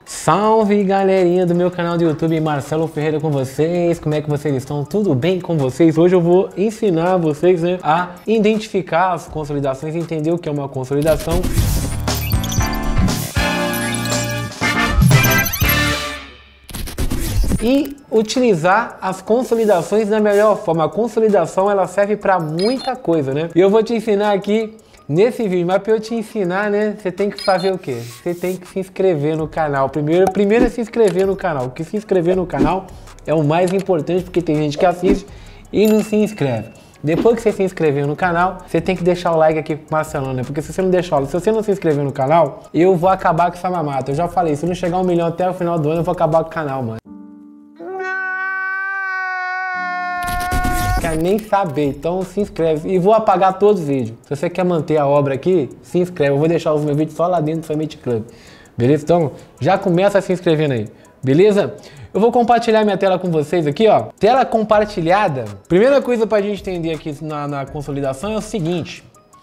Salve galerinha do meu canal do YouTube, Marcelo Ferreira com vocês. Como é que vocês estão? Tudo bem com vocês? Hoje eu vou ensinar vocês, a identificar as consolidações, entender o que é uma consolidação. E utilizar as consolidações da melhor forma. A consolidação ela serve para muita coisa, né? E eu vou te ensinar aqui nesse vídeo, mas para eu te ensinar, né, você tem que fazer o quê? Você tem que se inscrever no canal. Primeiro é se inscrever no canal. Porque se inscrever no canal é o mais importante, porque tem gente que assiste e não se inscreve. Depois que você se inscrever no canal, você tem que deixar o like aqui pro Marcelão, né? Porque se você não deixar, se você não se inscrever no canal, eu vou acabar com essa mamata. Eu já falei, se não chegar a 1 milhão até o final do ano, eu vou acabar com o canal, mano. Quer nem saber, então se inscreve e vou apagar todos os vídeos. Se você quer manter a obra aqui, se inscreve. Eu vou deixar os meus vídeos só lá dentro do Family Club, beleza? Então já começa se inscrevendo aí, beleza? Eu vou compartilhar minha tela com vocês aqui, ó. Tela compartilhada. Primeira coisa pra gente entender aqui na consolidação é o seguinte.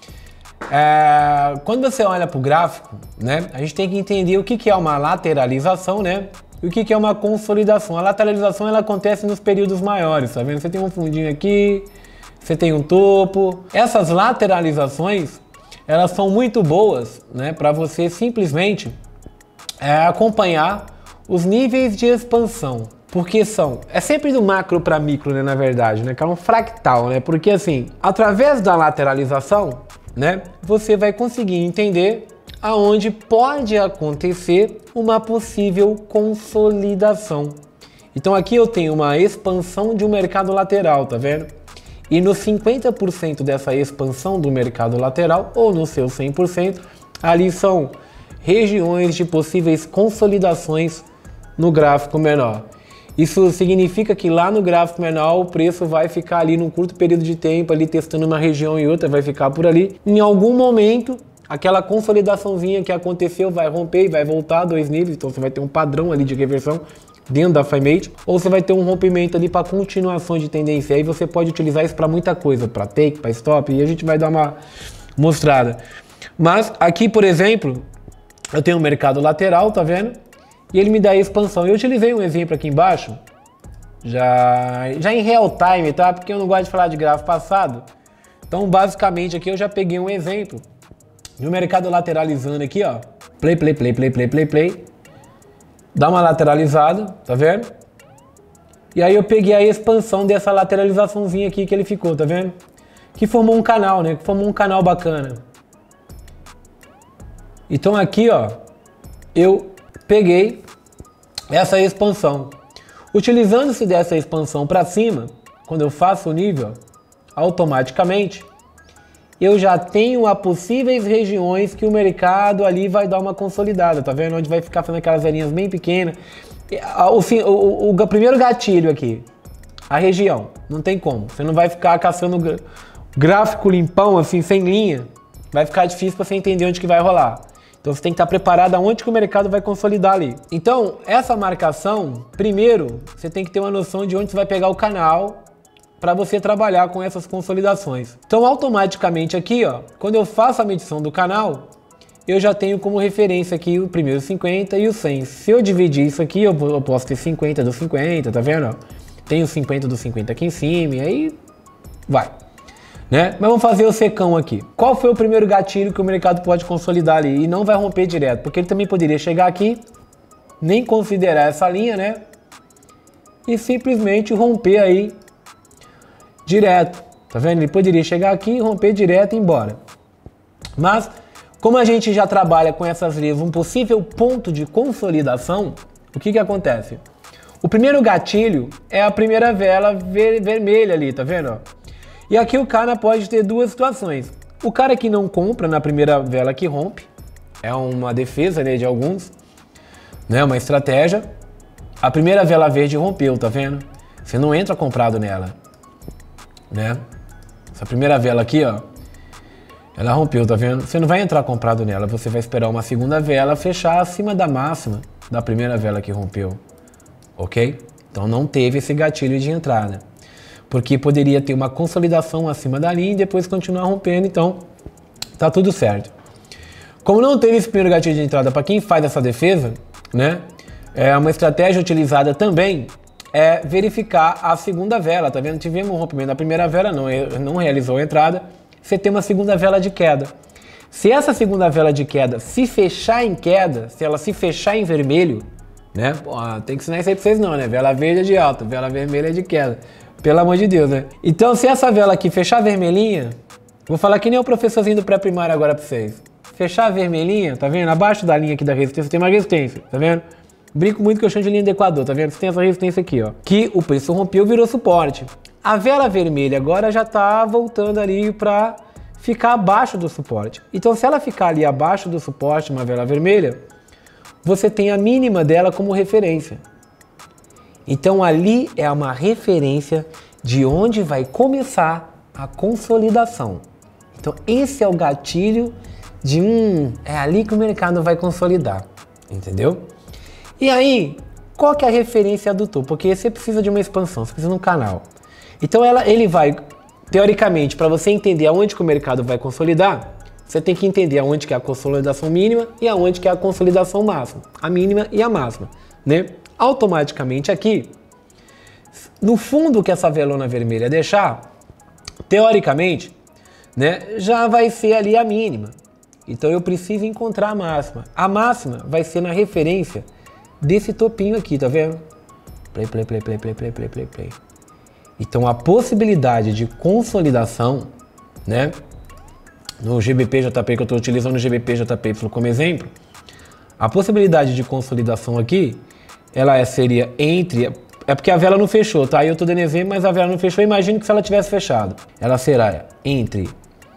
Quando você olha pro gráfico, né, a gente tem que entender o que é uma lateralização, né? E o que é uma consolidação? A lateralização ela acontece nos períodos maiores, tá vendo? Você tem um fundinho aqui, você tem um topo. Essas lateralizações, elas são muito boas, né, para você simplesmente acompanhar os níveis de expansão. Porque é sempre do macro para micro, né, na verdade, né, que é um fractal, né? Porque assim, através da lateralização, né, você vai conseguir entender aonde pode acontecer uma possível consolidação. Então aqui eu tenho uma expansão de um mercado lateral, tá vendo? E no 50% dessa expansão do mercado lateral, ou no seu 100%, ali são regiões de possíveis consolidações no gráfico menor. Isso significa que lá no gráfico menor o preço vai ficar ali num curto período de tempo, ali testando uma região e outra, vai ficar por ali. Em algum momento, aquela consolidaçãozinha que aconteceu vai romper e vai voltar a 2 níveis, então você vai ter um padrão ali de reversão dentro da FIMATE, ou você vai ter um rompimento ali para continuação de tendência. Aí você pode utilizar isso para muita coisa, para take, para stop, e a gente vai dar uma mostrada. Mas aqui, por exemplo, eu tenho um mercado lateral, tá vendo? E ele me dá a expansão. Eu utilizei um exemplo aqui embaixo, já em real time, tá? Porque eu não gosto de falar de gráfico passado. Então, basicamente, aqui eu já peguei um exemplo de um mercado lateralizando aqui, ó. Play. Dá uma lateralizada, tá vendo? E aí eu peguei a expansão dessa lateralizaçãozinha aqui que ele ficou, tá vendo? Que formou um canal, né? Que formou um canal bacana. Então aqui, ó, eu peguei essa expansão. Utilizando-se dessa expansão para cima, quando eu faço o nível, automaticamente eu já tenho as possíveis regiões que o mercado ali vai dar uma consolidada, tá vendo? Onde vai ficar fazendo aquelas linhas bem pequenas. O primeiro gatilho aqui, a região, não tem como. Você não vai ficar caçando gráfico limpão, assim, sem linha. Vai ficar difícil para você entender onde que vai rolar. Então você tem que estar preparado aonde que o mercado vai consolidar ali. Então, essa marcação, primeiro, você tem que ter uma noção de onde você vai pegar o canal para você trabalhar com essas consolidações. Então, automaticamente aqui, ó, quando eu faço a medição do canal, eu já tenho como referência aqui o primeiro 50 e o 100. Se eu dividir isso aqui, eu posso ter 50 do 50, tá vendo? Ó? Tenho 50 do 50 aqui em cima e aí vai, né? Mas vamos fazer o secão aqui. Qual foi o primeiro gatilho que o mercado pode consolidar ali e não vai romper direto? Porque ele também poderia chegar aqui, nem considerar essa linha, né? E simplesmente romper aí direto, tá vendo? Ele poderia chegar aqui, romper direto e ir embora. Mas, como a gente já trabalha com essas linhas, um possível ponto de consolidação, o que acontece? O primeiro gatilho é a primeira vela vermelha ali, tá vendo? Ó? E aqui o cara pode ter duas situações. O cara que não compra na primeira vela que rompe, é uma defesa, né, de alguns, né, uma estratégia. A primeira vela verde rompeu, tá vendo? Você não entra comprado nela, né? Essa primeira vela aqui, ó, ela rompeu, tá vendo? Você não vai entrar comprado nela, você vai esperar uma segunda vela fechar acima da máxima da primeira vela que rompeu, ok? Então não teve esse gatilho de entrada, porque poderia ter uma consolidação acima da linha e depois continuar rompendo, então tá tudo certo. Como não teve esse primeiro gatilho de entrada para quem faz essa defesa, né? Uma estratégia utilizada também é verificar a segunda vela, tá vendo? Tivemos um rompimento da primeira vela, não realizou a entrada, você tem uma segunda vela de queda. Se essa segunda vela de queda se fechar em queda, se ela se fechar em vermelho, né? Pô, tem que ensinar isso aí pra vocês não, né? Vela verde é de alta, vela vermelha é de queda. Pelo amor de Deus, né? Então, se essa vela aqui fechar vermelhinha, vou falar que nem o professorzinho do pré-primário agora pra vocês. Fechar vermelhinha, tá vendo? Abaixo da linha aqui da resistência tem uma resistência, tá vendo? Brinco muito que eu chamo de linha do Equador, tá vendo? Você tem essa resistência aqui, ó. Que o preço rompeu e virou suporte. A vela vermelha agora já tá voltando ali pra ficar abaixo do suporte. Então, se ela ficar ali abaixo do suporte, uma vela vermelha, você tem a mínima dela como referência. Então, ali é uma referência de onde vai começar a consolidação. Então, esse é o gatilho de é ali que o mercado vai consolidar, entendeu? E aí, qual que é a referência do topo? Porque você precisa de uma expansão, você precisa de um canal. Então ele vai, teoricamente, para você entender aonde que o mercado vai consolidar, você tem que entender aonde que é a consolidação mínima e aonde que é a consolidação máxima. A mínima e a máxima, né? Automaticamente aqui, no fundo que essa velona vermelha deixar, teoricamente, né, já vai ser ali a mínima. Então eu preciso encontrar a máxima. A máxima vai ser na referência desse topinho aqui, tá vendo? Play. Então a possibilidade de consolidação, né? No GBP-JP, que eu estou utilizando o GBP-JPY como exemplo, a possibilidade de consolidação aqui, ela seria entre... É porque a vela não fechou, tá? Aí eu estou dando exemplo, mas a vela não fechou. Imagine que se ela tivesse fechado. Ela será entre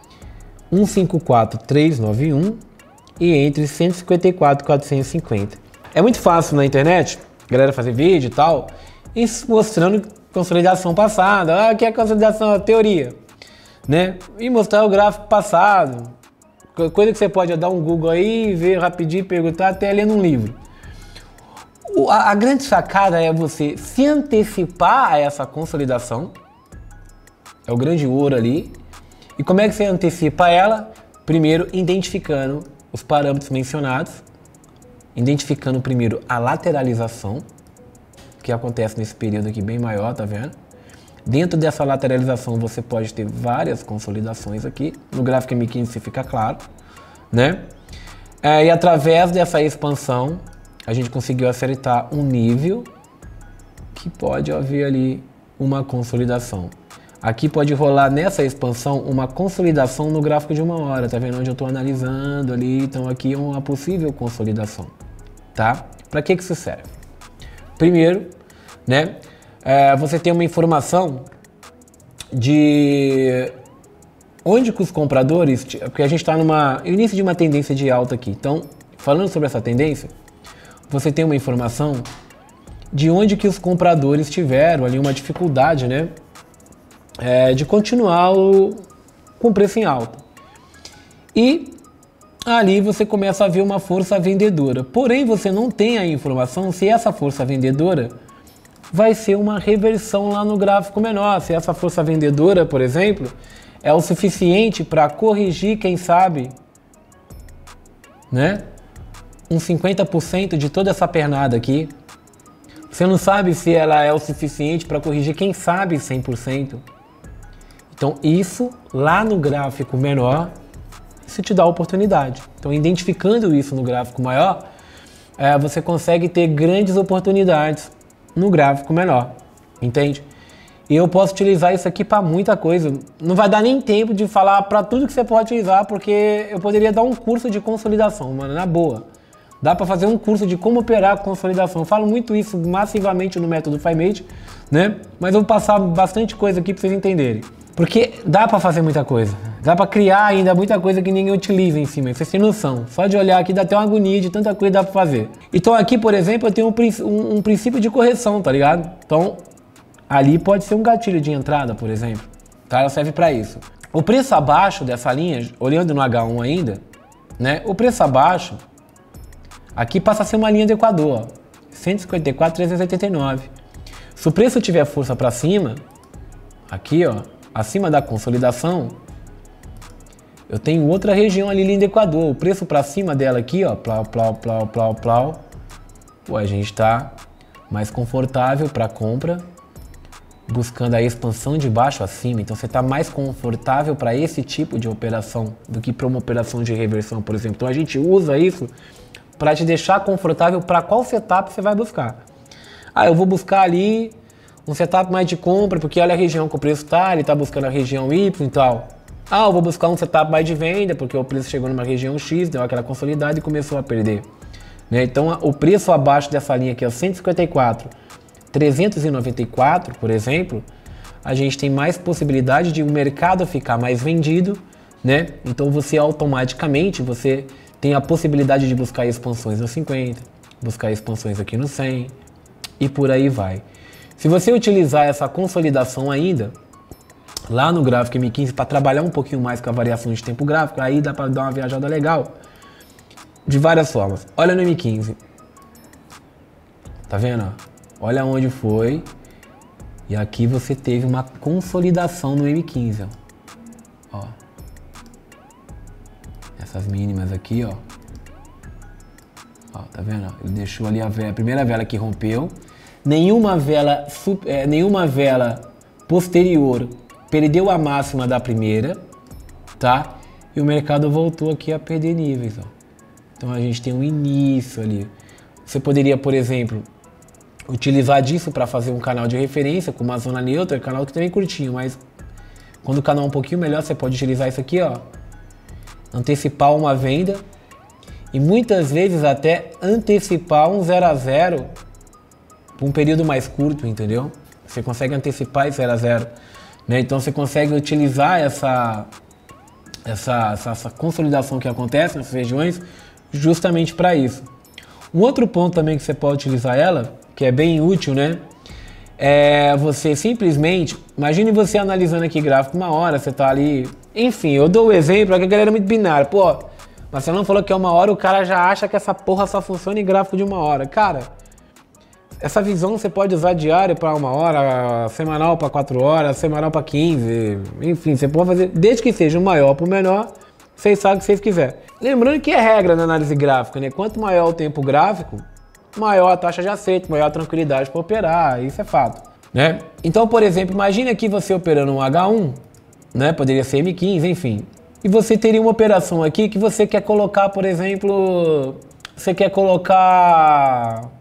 154,391 e entre 154,450. É muito fácil na internet, galera fazer vídeo e tal, e mostrando consolidação passada. Que é consolidação, a teoria, né? E mostrar o gráfico passado. Coisa que você pode dar um Google aí, ver rapidinho, perguntar, até lendo um livro. A grande sacada é você se antecipar a essa consolidação. É o grande ouro ali. E como é que você antecipa ela? Primeiro, identificando os parâmetros mencionados. Identificando primeiro a lateralização, que acontece nesse período aqui bem maior, tá vendo? Dentro dessa lateralização você pode ter várias consolidações aqui. No gráfico M15 fica claro, né? E através dessa expansão, a gente conseguiu acertar um nível que pode haver ali uma consolidação. Aqui pode rolar nessa expansão uma consolidação no gráfico de 1 hora, tá vendo? Onde eu estou analisando ali, então aqui é uma possível consolidação, tá? Para que isso serve? Primeiro, né? Você tem uma informação de onde que os compradores, porque a gente está no início de uma tendência de alta aqui. Então, falando sobre essa tendência, você tem uma informação de onde que os compradores tiveram ali uma dificuldade, né? De continuar com preço em alta. E ali você começa a ver uma força vendedora. Porém, você não tem a informação se essa força vendedora vai ser uma reversão lá no gráfico menor. Se essa força vendedora, por exemplo, é o suficiente para corrigir, quem sabe, né? Uns 50% de toda essa pernada aqui. Você não sabe se ela é o suficiente para corrigir, quem sabe, 100%. Então isso, lá no gráfico menor, isso te dá oportunidade. Então identificando isso no gráfico maior, você consegue ter grandes oportunidades no gráfico menor, entende? E eu posso utilizar isso aqui para muita coisa. Não vai dar nem tempo de falar para tudo que você pode utilizar, porque eu poderia dar um curso de consolidação, mano, na boa. Dá para fazer um curso de como operar a consolidação. Eu falo muito isso massivamente no método FiMate, né? Mas eu vou passar bastante coisa aqui para vocês entenderem. Porque dá para fazer muita coisa. Dá para criar ainda muita coisa que ninguém utiliza em cima. Vocês têm noção. Só de olhar aqui dá até uma agonia de tanta coisa que dá para fazer. Então aqui, por exemplo, eu tenho um princípio de correção, tá ligado? Então ali pode ser um gatilho de entrada, por exemplo. Tá? Ela serve para isso. O preço abaixo dessa linha, olhando no H1 ainda, né? O preço abaixo, aqui passa a ser uma linha do Equador, 154,389. Se o preço tiver força para cima, aqui, ó, acima da consolidação, eu tenho outra região ali, linha do Equador. O preço para cima dela aqui, ó, plau, Pô, a gente está mais confortável para compra, buscando a expansão de baixo a cima. Então você está mais confortável para esse tipo de operação do que para uma operação de reversão, por exemplo. Então a gente usa isso para te deixar confortável para qual setup você vai buscar. Ah, eu vou buscar ali um setup mais de compra, porque olha a região que o preço está, ele está buscando a região Y e tal. Ah, eu vou buscar um setup mais de venda, porque o preço chegou numa região X, deu aquela consolidada e começou a perder. Né? Então o preço abaixo dessa linha aqui, ó, 154, 394, por exemplo, a gente tem mais possibilidade de o mercado ficar mais vendido, né? Então você automaticamente tem a possibilidade de buscar expansões no 50, buscar expansões aqui no 100 e por aí vai. Se você utilizar essa consolidação ainda lá no gráfico M15 para trabalhar um pouquinho mais com a variação de tempo gráfico, aí dá para dar uma viajada legal de várias formas. Olha no M15, tá vendo? Olha onde foi, e aqui você teve uma consolidação no M15, ó. Essas mínimas aqui, ó. Ó, tá vendo? Ele deixou ali a primeira vela que rompeu. Nenhuma vela posterior perdeu a máxima da primeira, tá? E o mercado voltou aqui a perder níveis, ó. Então a gente tem um início ali. Você poderia, por exemplo, utilizar disso para fazer um canal de referência com uma zona neutra, canal que também é curtinho, mas quando o canal é um pouquinho melhor, você pode utilizar isso aqui, ó, antecipar uma venda e muitas vezes até antecipar um 0 a 0 por um período mais curto, entendeu? Você consegue antecipar esse 0 a 0, né? Então você consegue utilizar essa consolidação que acontece nessas regiões justamente para isso. Um outro ponto também que você pode utilizar ela, que é bem útil, né? É você simplesmente, imagine você analisando aqui gráfico uma hora, você tá ali, enfim, eu dou o exemplo, aqui a galera é muito binária, pô, mas você não falou que é uma hora, o cara já acha que essa porra só funciona em gráfico de uma hora. Cara, essa visão você pode usar diário para uma hora, semanal para 4 horas, semanal para 15, enfim, você pode fazer, desde que seja o maior para o menor, vocês sabem o que vocês quiserem. Lembrando que é regra na análise gráfica, né? Quanto maior o tempo gráfico, maior a taxa de aceito, maior a tranquilidade para operar, isso é fato, né? Então, por exemplo, imagine aqui você operando um H1, né? Poderia ser M15, enfim. E você teria uma operação aqui que você quer colocar, por exemplo, você quer colocar...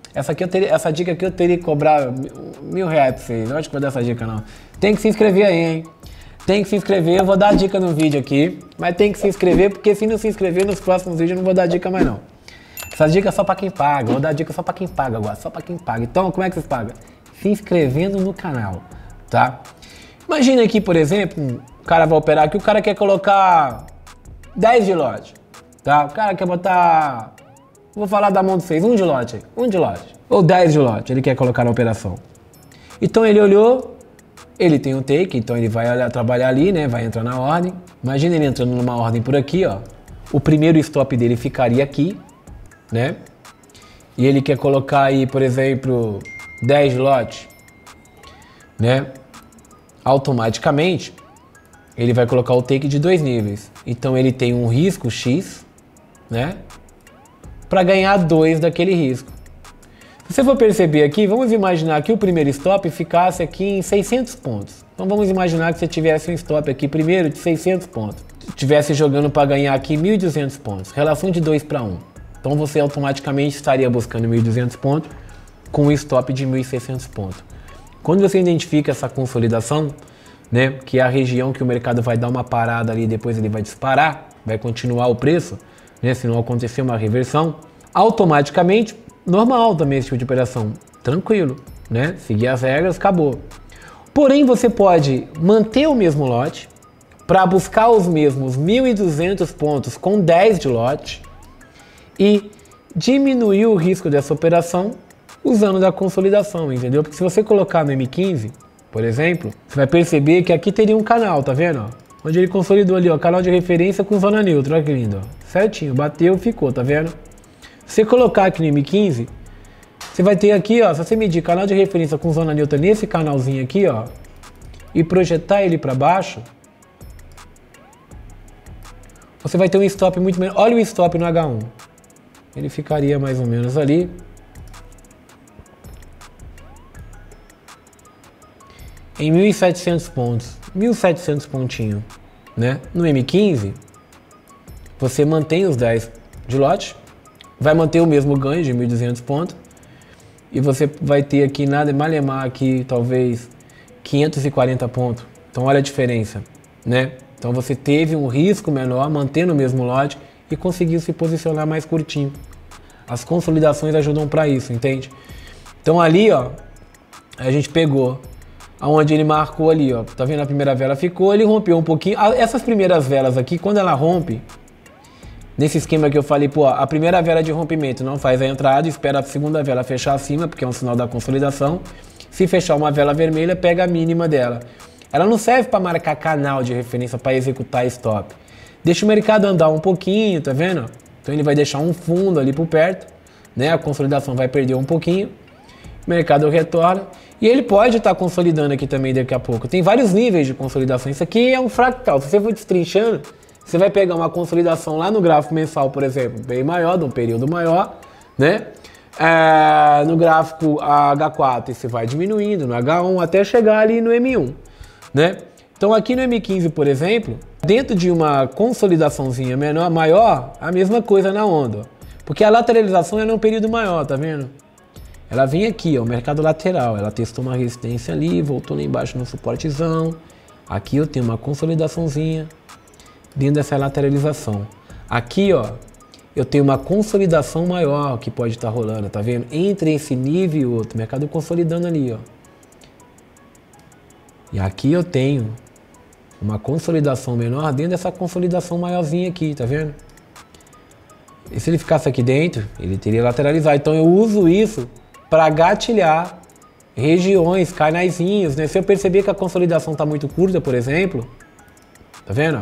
Essa dica aqui eu teria que cobrar R$1.000 pra vocês, eu acho que vou dar essa dica não. Tem que se inscrever aí, hein? Tem que se inscrever, eu vou dar a dica no vídeo aqui, mas tem que se inscrever, porque se não se inscrever nos próximos vídeos eu não vou dar dica mais não. Essa dica é só pra quem paga, eu vou dar dica só pra quem paga agora, só pra quem paga. Então, como é que vocês pagam? Se inscrevendo no canal, tá? Imagina aqui, por exemplo, o cara vai operar aqui, o cara quer colocar 10 de lote, tá? O cara quer botar, vou falar da mão de vocês, 1 de lote aí, 1 de lote, ou 10 de lote, ele quer colocar na operação. Então ele olhou, ele tem um take, então ele vai olhar, trabalhar ali, né? Vai entrar na ordem. Imagina ele entrando numa ordem por aqui, ó. O primeiro stop dele ficaria aqui, né? E ele quer colocar aí, por exemplo, 10 de lote, né? Automaticamente, ele vai colocar o take de 2 níveis. Então ele tem um risco X, né? Para ganhar 2 daquele risco. Se você for perceber aqui, vamos imaginar que o primeiro stop ficasse aqui em 600 pontos. Então vamos imaginar que você tivesse um stop aqui primeiro de 600 pontos. Estivesse jogando para ganhar aqui 1.200 pontos, relação de 2 para 1. Então você automaticamente estaria buscando 1.200 pontos com um stop de 1.600 pontos. Quando você identifica essa consolidação, né, que é a região que o mercado vai dar uma parada ali, depois ele vai disparar, vai continuar o preço, né, se não acontecer uma reversão, automaticamente, normal também esse tipo de operação, tranquilo, né, seguir as regras, acabou. Porém, você pode manter o mesmo lote para buscar os mesmos 1.200 pontos com 10 de lote e diminuir o risco dessa operação usando da consolidação, entendeu? Porque se você colocar no M15, por exemplo, você vai perceber que aqui teria um canal, tá vendo? Ó? Onde ele consolidou ali, ó, canal de referência com zona neutra, olha que lindo, ó. Certinho, bateu, ficou, tá vendo? Se você colocar aqui no M15, você vai ter aqui, ó, se você medir canal de referência com zona neutra nesse canalzinho aqui, ó, e projetar ele para baixo, você vai ter um stop muito menor. Olha o stop no H1. Ele ficaria mais ou menos ali, em 1.700 pontos, 1.700 pontinhos, né? No M15, você mantém os 10 de lote, vai manter o mesmo ganho de 1.200 pontos, e você vai ter aqui nada malemar aqui, talvez 540 pontos. Então olha a diferença, né? Então você teve um risco menor mantendo o mesmo lote e conseguiu se posicionar mais curtinho. As consolidações ajudam para isso, entende? Então ali, ó, a gente pegou aonde ele marcou ali, ó. Tá vendo? A primeira vela ficou, ele rompeu um pouquinho. Essas primeiras velas aqui, quando ela rompe, nesse esquema que eu falei, pô, a primeira vela de rompimento não faz a entrada, espera a segunda vela fechar acima, porque é um sinal da consolidação. Se fechar uma vela vermelha, pega a mínima dela. Ela não serve para marcar canal de referência para executar stop. Deixa o mercado andar um pouquinho, tá vendo? Então ele vai deixar um fundo ali por perto, né? A consolidação vai perder um pouquinho, o mercado retorna e ele pode estar consolidando aqui também daqui a pouco. Tem vários níveis de consolidação. Isso aqui é um fractal. Se você for destrinchando, você vai pegar uma consolidação lá no gráfico mensal, por exemplo, bem maior, de um período maior, né? No gráfico H4 você vai diminuindo, no H1 até chegar ali no M1, né? Então aqui no M15, por exemplo, dentro de uma consolidaçãozinha maior, a mesma coisa na onda, porque a lateralização é num período maior, tá vendo? Ela vem aqui, ó, o mercado lateral, ela testou uma resistência ali, voltou lá embaixo no suportezão, aqui eu tenho uma consolidaçãozinha dentro dessa lateralização. Aqui, ó, eu tenho uma consolidação maior que pode estar rolando, tá vendo? Entre esse nível e outro, o mercado consolidando ali, ó. E aqui eu tenho uma consolidação menor dentro dessa consolidação maiorzinha aqui, tá vendo? E se ele ficasse aqui dentro, ele teria lateralizado. Então eu uso isso para gatilhar regiões, canaizinhos, né? Se eu perceber que a consolidação está muito curta, por exemplo, tá vendo?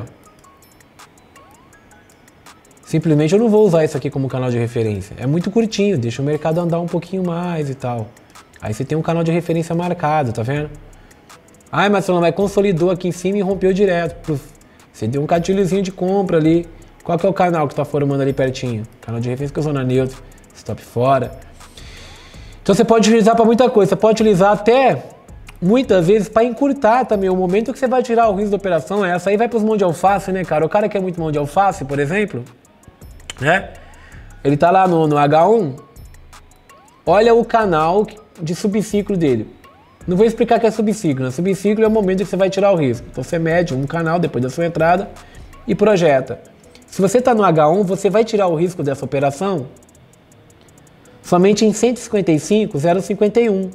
Simplesmente eu não vou usar isso aqui como canal de referência. É muito curtinho, deixa o mercado andar um pouquinho mais e tal. Aí você tem um canal de referência marcado, tá vendo? Ai, Marcelo, mas consolidou aqui em cima e rompeu direto. Você deu um gatilhozinho de compra ali. Qual que é o canal que está formando ali pertinho? Canal de referência com zona neutra, stop fora. Então você pode utilizar para muita coisa. Você pode utilizar até, muitas vezes, para encurtar também o momento que você vai tirar o risco da operação. Essa aí vai para os mãos de alface, né, cara? O cara que é muito mão de alface, por exemplo, né? Ele tá lá no H1. Olha o canal de subciclo dele. Não vou explicar o que é subciclo, né? Subciclo é o momento que você vai tirar o risco. Então você mede um canal depois da sua entrada e projeta. Se você está no H1, você vai tirar o risco dessa operação somente em 155,051.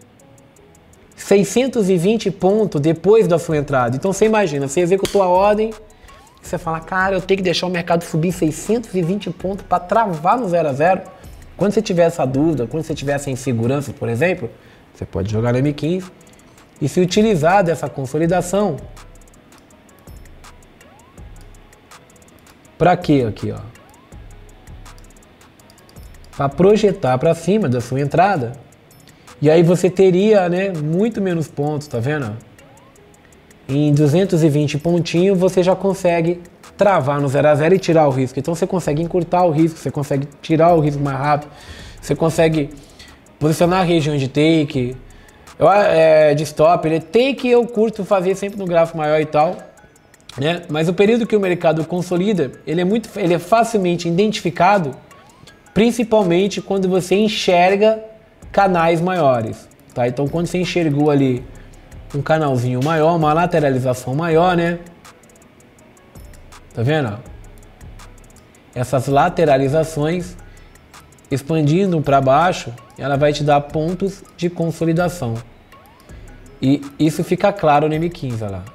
620 pontos depois da sua entrada. Então você imagina, você executou a ordem, você fala, cara, eu tenho que deixar o mercado subir 620 pontos para travar no 0 a 0. Quando você tiver essa dúvida, quando você tiver essa insegurança, por exemplo, você pode jogar no M15 e se utilizar dessa consolidação. Para quê aqui, ó? Para projetar para cima da sua entrada. E aí você teria, né, muito menos pontos, tá vendo? Em 220 pontinhos você já consegue travar no 0 a 0 e tirar o risco. Então você consegue encurtar o risco, você consegue tirar o risco mais rápido, você consegue posicionar a região de take, de stop, né? Take eu curto fazer sempre no gráfico maior e tal, né? Mas o período que o mercado consolida, ele é facilmente identificado, principalmente quando você enxerga canais maiores, tá? Então quando você enxergou ali um canalzinho maior, uma lateralização maior, né? Tá vendo? Essas lateralizações expandindo para baixo, ela vai te dar pontos de consolidação. E isso fica claro no M15, olha lá.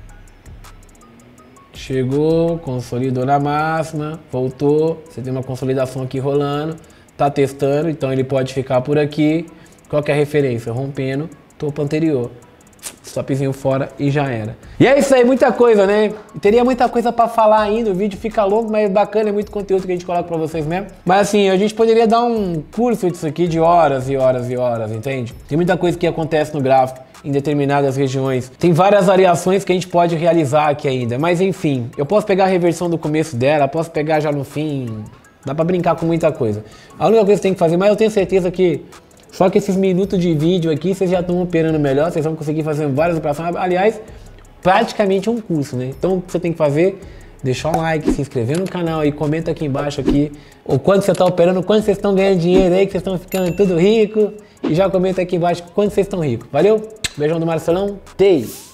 Chegou, consolidou na máxima, voltou, você tem uma consolidação aqui rolando, tá testando, então ele pode ficar por aqui. Qual que é a referência? Rompendo topo anterior. Stopzinho fora e já era. E é isso aí, muita coisa, né? Teria muita coisa pra falar ainda, o vídeo fica longo, mas bacana, é muito conteúdo que a gente coloca pra vocês mesmo. Mas assim, a gente poderia dar um curso disso aqui de horas e horas e horas, entende? Tem muita coisa que acontece no gráfico em determinadas regiões. Tem várias variações que a gente pode realizar aqui ainda, mas enfim, eu posso pegar a reversão do começo dela, posso pegar já no fim, dá pra brincar com muita coisa. A única coisa que você tem que fazer, mas eu tenho certeza que Só que esses minutos de vídeo aqui, vocês já estão operando melhor, vocês vão conseguir fazer várias operações. Aliás, praticamente um curso, né? Então, o que você tem que fazer, deixar um like, se inscrever no canal aí, comenta aqui embaixo aqui, o quanto você está operando, quanto vocês estão ganhando dinheiro aí, que vocês estão ficando tudo rico. E já comenta aqui embaixo quanto vocês estão ricos. Valeu? Beijão do Marcelão. Tei!